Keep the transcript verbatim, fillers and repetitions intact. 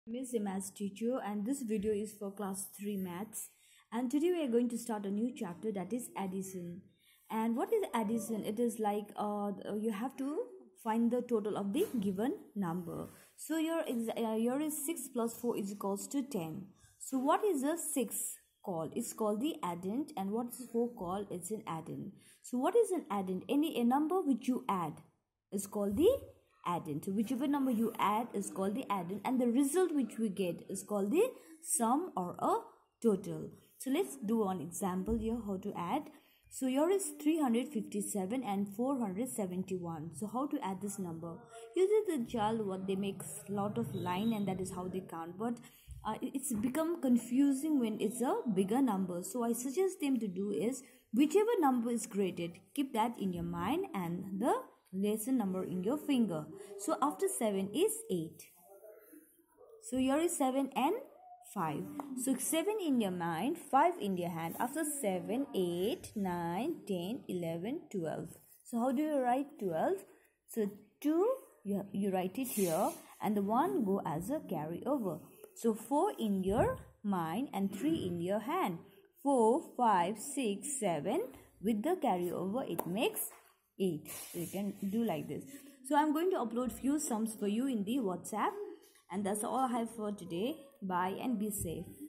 Miss Maths teacher, and this video is for class three maths. And today we are going to start a new chapter, that is addition. And what is addition? It is like uh, you have to find the total of the given number. So your uh, your is six plus four is equals to ten. So what is the six called? It's called the addend. And what is four called? It's an addend. So what is an addend? Any a number which you add is called the addend. So whichever number you add is called the addend, and the result which we get is called the sum or a total. So let's do an example here how to add. So here is three hundred fifty-seven and four hundred seventy-one. So how to add this number? Usually the child what they make lot of line and that is how they count, but uh, it's become confusing when it's a bigger number. So I suggest them to do is whichever number is graded, keep that in your mind and the lesson number in your finger. So after seven is eight. So here is seven and five. So seven in your mind, five in your hand. After seven, eight, nine, ten, eleven, twelve. So how do you write twelve? So two, you, you write it here and the one go as a carryover. So four in your mind and three in your hand. four, five, six, seven with the carryover it makes eight. So you can do like this. So I'm going to upload few sums for you in the WhatsApp, and that's all I have for today. Bye and be safe.